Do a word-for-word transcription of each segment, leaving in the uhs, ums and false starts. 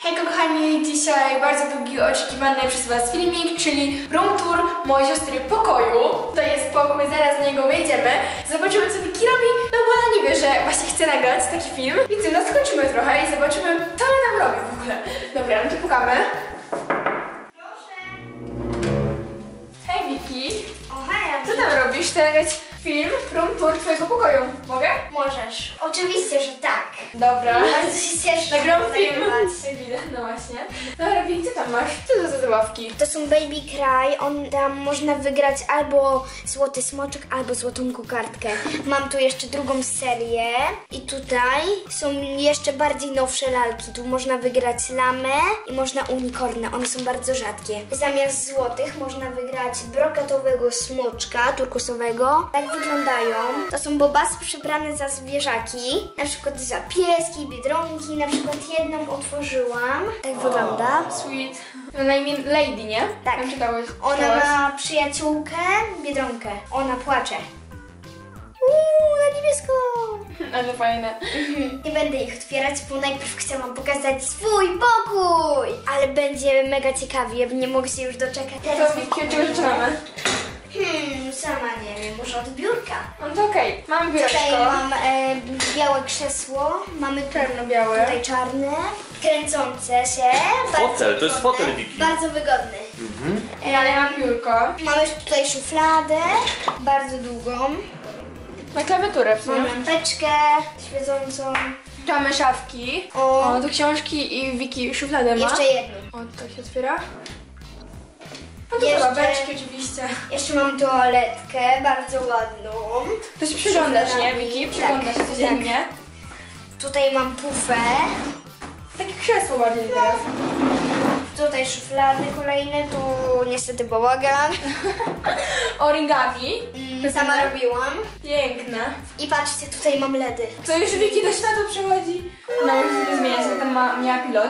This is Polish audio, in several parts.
Hejko kochani, dzisiaj bardzo długi, oczekiwany przez was filmik, czyli room tour mojej siostry pokoju. To jest pokój, zaraz z niego wejdziemy. Zobaczymy co Wiki robi, no bo ona nie wie, że właśnie chce nagrać taki film. Więc no skończymy trochę i zobaczymy co ona tam robi w ogóle. Dobra, no to pukamy. Proszę. Hej Wiki. O, hej, co tam robisz? Chcę nagrać film, room tour twojego pokoju. Mogę? Możesz. Oczywiście, że tak. Dobra. Bardzo się cieszę. Nagram film. nagrywać. Jak widać, no właśnie. Dobra, Wiki, co tam masz? Co to za zabawki? To są Baby Cry, on tam można wygrać albo złoty smoczek, albo złotą kokardkę. Mam tu jeszcze drugą serię i tutaj są jeszcze bardziej nowsze lalki. Tu można wygrać lamę i można unikornę, one są bardzo rzadkie. Zamiast złotych można wygrać brokatowego smoczka turkusowego. Tak wyglądają. To są bobasy przybrane za zwierzaki, na przykład za pieski, biedronki, na przykład jedną otworzyłam. Tak wygląda. Sweet. No na imię Lady, nie? Tak. Tam czytałeś. Ona czytałaś. ma przyjaciółkę, biedronkę. Ona płacze. Uuu, na niebiesko! Ale fajne. Nie będę ich otwierać, bo najpierw chcę wam pokazać swój pokój! Ale będzie mega ciekawie, nie mogę się już doczekać. To Wiki, od czego zaczynamy? Hmm, sama nie wiem, może od biurka. No to okej, okay. Mamy biureczko. Tutaj mam e, białe krzesło, mamy czarno-białe. Tutaj czarne, kręcące się. Fotel, to jest wygodne, fotel, Wiki. Bardzo wygodny. Mhm. E, Ale mam biurko. Mamy tutaj szufladę, bardzo długą. Na klawiaturę w Mam sumie. lampeczkę świecącą. Tu mamy szafki. O. O, tu książki i Wiki szufladę ma. Jeszcze jedną. O, to się otwiera. No to Jeszcze- babeczki oczywiście. Jeszcze mam toaletkę, bardzo ładną. To się przyglądasz, nie Szufladami. Wiki? Przyglądasz się Tak, codziennie. Tutaj mam pufę. Takie krzesło bardziej teraz. Tutaj szuflady kolejne, tu niestety bałagan. Origami. Mm, Sama robiłam. Piękne. I patrzcie, tutaj mam ledy. Co już Wiki do światła przechodzi? No już nie zmienia się, tam ma, miała pilot.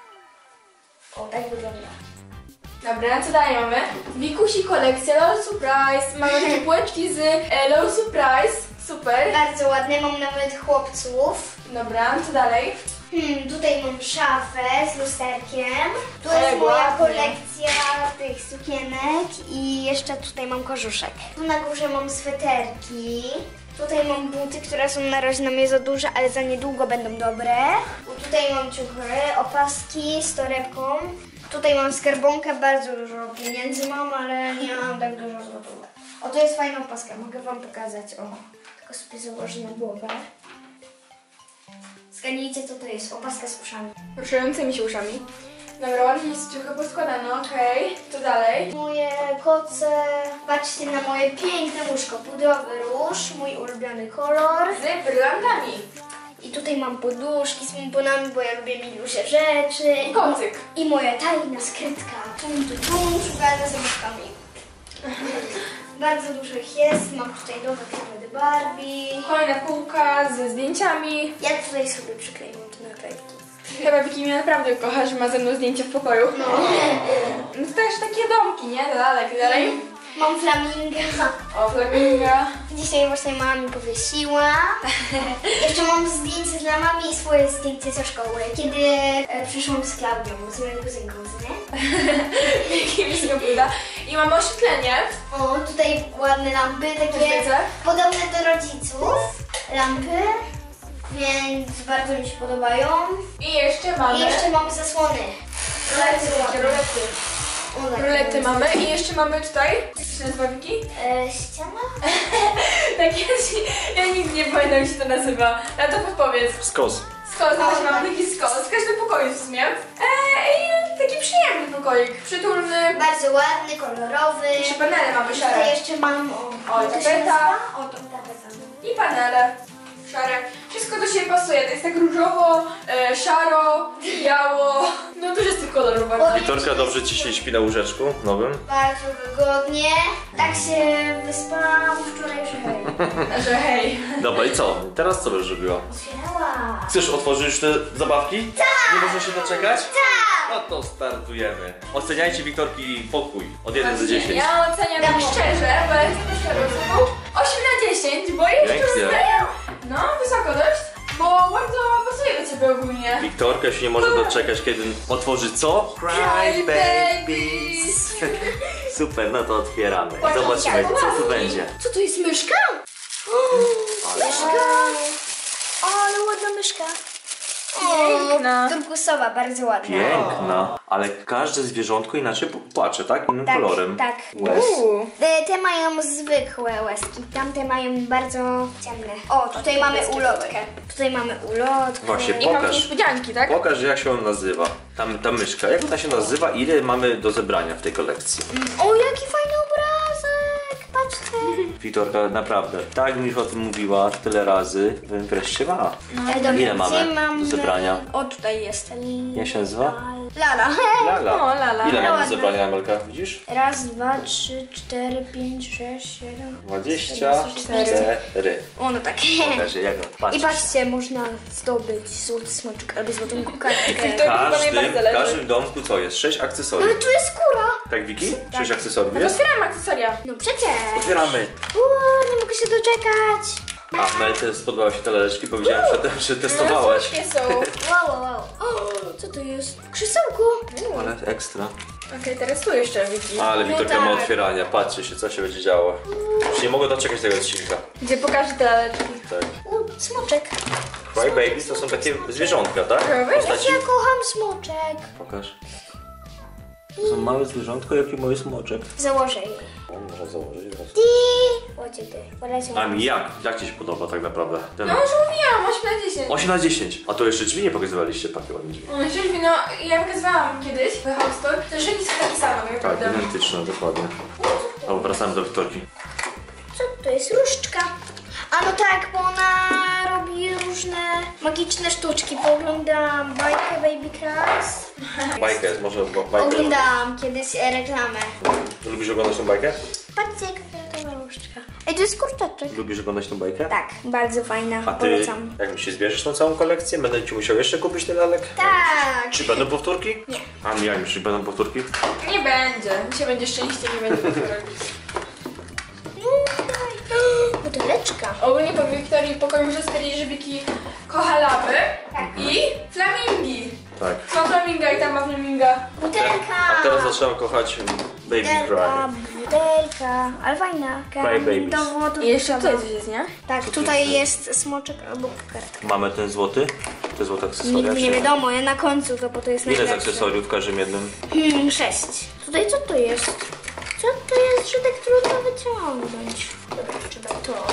O, tak wygląda. Dobra, co dalej mamy? Wikusi kolekcja LOL Surprise. Mamy takie półeczki z e, LOL Surprise. Super. Bardzo ładne, mam nawet chłopców. Dobra, co dalej? Hmm, tutaj mam szafę z lusterkiem. Tu Ale jest moja ładnie. kolekcja tych sukienek i jeszcze tutaj mam kożuszek. Tu na górze mam sweterki. Tutaj mam buty, które są na razie na mnie za duże, ale za niedługo będą dobre. U Tutaj mam ciuchy, opaski z torebką. Tutaj mam skarbonkę, bardzo dużo pieniędzy mam, ale nie mam tak dużo złotówek. O, to jest fajna opaska, mogę wam pokazać. O, tylko sobie założę na głowę. Zgadnijcie, co to jest, opaska z uszami. Ruszającymi się uszami. Dobra, ładnie jest trochę poskładane, okej. Co dalej? Moje koce, patrzcie na moje piękne łóżko, pudrowy róż, mój ulubiony kolor. Z brylantami. I tutaj mam poduszki z pomponami, bo ja lubię milusie rzeczy. I kocyk. I moja tajna skrytka, tum tum tum, szukana zabawkami. Bardzo dużo ich jest, mam tutaj nowe przykłady Barbie. Kolejna półka ze zdjęciami. Ja tutaj sobie przykleiłam te naklejki. Chyba Wiki mnie naprawdę kocha, że ma ze mną zdjęcie w pokoju. No. No to też takie domki, nie? Dalej, dalej. Mam flaminga. O, flaminga. Dzisiaj właśnie mama mi powiesiła. Jeszcze mam zdjęcie dla mamy i swoje zdjęcie ze szkoły, kiedy e, przyszłam z Klaudią, z moją kuzynką, co nie? Wiki mi się uda. I mamy oświetlenie. O, tutaj ładne lampy, takie Widzę. podobne do rodziców. Lampy, więc bardzo mi się podobają. I jeszcze mamy... I jeszcze mamy zasłony. Bardzo ładne. Rulety. O, tak. Rulety mamy i jeszcze mamy tutaj... Jak się nazywa Wiki? E, ściana? Tak, ja, się, ja nigdy nie pamiętam jak się to nazywa. A to podpowiedz. Skos. Skos, O, właśnie tak. mamy taki skos. W każdym pokoju w sumie. Eee, taki przyjemny pokoik. Przytulny. Bardzo ładny, kolorowy. Jeszcze panele mamy szare. Tutaj jeszcze mam... O, O, jak to się tapeta. nazywa? O, to tapeta. I panele szare. Wszystko do siebie pasuje. To jest tak różowo, e, szaro, biało. No dużo z tych kolorów bardzo. Wiktorka dobrze ci się śpi na łóżeczku nowym? Bardzo wygodnie. Tak się wyspałam wczoraj, że hej. Że hej. Dobra i co? Teraz co będziesz robiła? Otwierała. Chcesz otworzyć już te zabawki? Tak! Nie można się doczekać? Tak! No to startujemy. Oceniajcie Wiktorki pokój od jeden do dziesięciu. Ja oceniam tak szczerze, bo ja jestem szczerą osobą. osiem na dziesięć, bo jeszcze Pięknie. rozdaję. No, wysoko dość. bo bardzo pasuje do ciebie ogólnie. Wiktorka się nie może doczekać, kiedy otworzy co? Cry Babies. Super, no to otwieramy. Ładnie. Zobaczymy, co tu będzie. Co to jest myszka? Myszka. Ale ładna myszka. Piękna. Turkusowa, bardzo ładna. Piękna, ale każde zwierzątko inaczej płacze, tak? Innym Tak, kolorem. tak. Łez. Uuu. Te, te mają zwykłe łezki, tamte mają bardzo ciemne. O, tutaj mamy ulotkę. Tutaj mamy ulotkę. Właśnie, I mamy pokaż. niespodzianki, tak? Pokaż, jak się on nazywa. Tam ta myszka, jak ona się nazywa? Ile mamy do zebrania w tej kolekcji? O, jaki fajny obrazek! Patrzcie. Wiktorka, naprawdę, tak mi już o tym mówiła tyle razy, wreszcie ma. E, dobra, Ile mamy gdzie do zebrania? O, tutaj jest. Jak się nazywa? Lala. Lala. O, lala. Ile mamy Ładne. do zebrania, Amelka? Widzisz? Raz, dwa, trzy, cztery, pięć, sześć, siedem. dwadzieścia cztery. O, no tak. Pokaż, jak patrz. I patrzcie, można zdobyć złoty smoczek albo złotą kokardkę. To W chyba każdym, najbardziej w zależy. każdym domku co jest? Sześć Ale akcesoriów. tu jest skóra. Tak, Wiki? Sześć akcesoriów No to jest? otwieram akcesoria. No przecież. Otwieramy. Uuu, nie mogę się doczekać. A Melce spodobały się te laleczki, powiedziałem przedtem, że testowałaś. Słodkie są. Wow, wow, wow. O, co to jest? Krzesełko. Ale ekstra. Okej, teraz tu jeszcze Wiki. Ale No Wiktorka ma tak. otwierania, patrzcie się, co się będzie działo. Już nie mogę doczekać tego odcinka. Gdzie pokażę te laleczki. Tak. U, smoczek. Cry Babies to są takie zwierzątka, tak? Prawda? Postaci. Ja kocham smoczek. Pokaż. To są małe zwierzątko, jaki mały smoczek. Założę je. On może założyć raz. Ty. Chodźcie ty. Poleciał. A mi jak? Jak ci się podoba tak naprawdę? Ten... No już mówiłam, osiem na dziesięć. osiem na dziesięć. A to jeszcze drzwi nie pokazywaliście, takie ładne drzwi. O, jeżeli no, ja pokazywałam kiedyś w House Store, to jeżeli są takie same, tak Tak, naprawdę. identyczne, dokładnie. O, wracamy do Wiktorki. Co to jest? Różdżka. A no tak, bo ona robi różne magiczne sztuczki. Pooglądałam bajkę Baby Class. Bajkę, może bo- bajkę. Oglądałam kiedyś e, reklamę. Lubisz oglądać tą bajkę? Patrzcie, jaka fioletowa różdżka. Ej, to jest kurczaczek. Lubisz oglądać tą bajkę? Tak, bardzo fajna. A ty, Polecam. jak mi się zbierzesz tą całą kolekcję, będę ci musiał jeszcze kupić ten lalek? Tak. Czy będą powtórki? Nie. A mi jak myślisz, będą powtórki? Nie będzie. Dzisiaj będzie szczęście, nie będzie tego robić. Buteleczka. Ogólnie po Wiktorii pokoju muszę stwierdzić, że Wiki kocha lawy i flamingi. Tak. Są flaminga i tam ma flaminga. Butelka. A teraz zaczęłam kochać Baby Butelka, Cry. butelka. Ale fajna. Cry Babies. Do wodu I jeszcze trzeba. tutaj coś jest, nie? Tak, tutaj jest smoczek albo kartka. Mamy ten złoty, te złote akcesoria. Nigdy nie czy- wiadomo, ja na końcu to, bo to jest Ile jest najlepsze. akcesoriów w każdym jednym? Hmm, sześć. Tutaj co to jest? Co to jest, że tak trudno wyciągnąć? Dobra, trzeba to.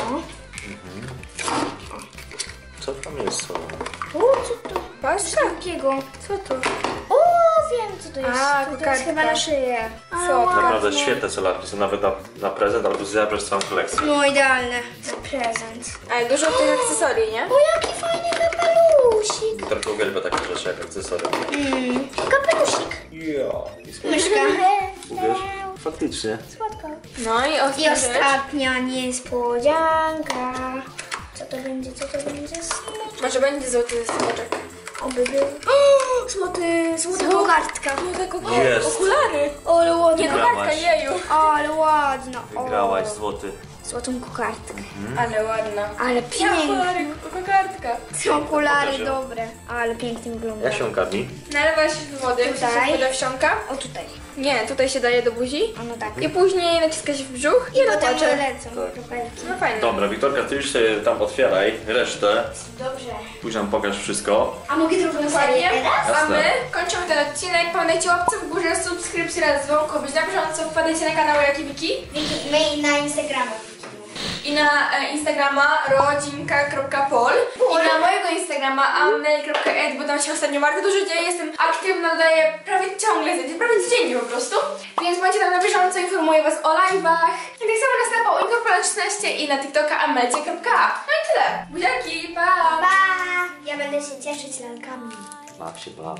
Co tam jest? O, co to? Patrz, Coś takiego. co to? O, wiem co to jest. A, to, to jest kokardka. chyba na szyję. Ale Co? ładne. Naprawdę świetne są lalki, są nawet na, na prezent albo zabrać całą kolekcję. No idealne. Na prezent. Ale dużo tych akcesorii, nie? O, jaki fajny kapelusik. Wiktorka uwielbia takie rzeczy jak akcesoria. Mm, kapelusik. Ja. I słodko. Myszka. Uwierz? Faktycznie. Słodko. No i I ostatnia rzecz. ostatnia niespodzianka. Co to będzie, co to będzie? Smoczek. Może będzie złoty smoczek. Oby był. O, złoty, złota kokardka. Złote koko- Jest. okulary. Ale ładna. Nie kokardka, Wygrałaś. jeju. Ale ładna. O, Wygrałaś złoty. Złotą kokardkę. Ale ładna. Ale Ja pięknie. okulary, kokardka. Te okulary Pokażę. dobre. Ale pięknie wygląda. Jak się karmi? Nalewasz wody, Tutaj. woda wsiąka. O tutaj. Nie, tutaj się daje do buzi. O no tak. I później naciskasz w brzuch i, I na potem płacze. lecą Tak. kropelki. No fajnie. Dobra, Wiktorka, ty już sobie tam otwieraj resztę. Dobrze. Później nam pokaż wszystko. A mogę drugą serię Dokładnie. teraz? A Jasne. my kończymy ten odcinek. Pamiętajcie łapce w górze, subskrypcji raz dzwonko, być na bieżąco. Wpadajcie na kanał Jaki Wiki Wiki, my na Instagrama. i na e, Instagrama rodzinka kropka pol i na mojego Instagrama amnel kropka ed, bo tam się ostatnio bardzo dużo dzieje. Jestem aktywna, dodaję prawie ciągle zdjęcia, prawie codziennie po prostu. Więc bądźcie tam na bieżąco, informuję was o live'ach. I tak samo na Snapa Inkorpora szesnaście i na TikToka amelcie kropka a. No i tyle. Buziaki, pa! Pa! Ja będę się cieszyć lalkami. Baw się, baw.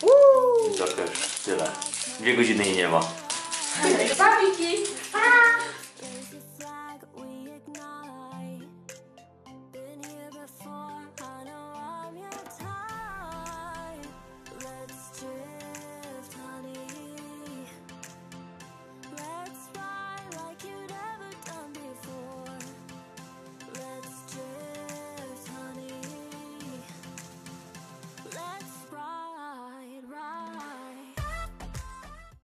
Uuu. Wiktorka już tyle. Dwie godziny jej nie ma. Pa, Wiki! Pa!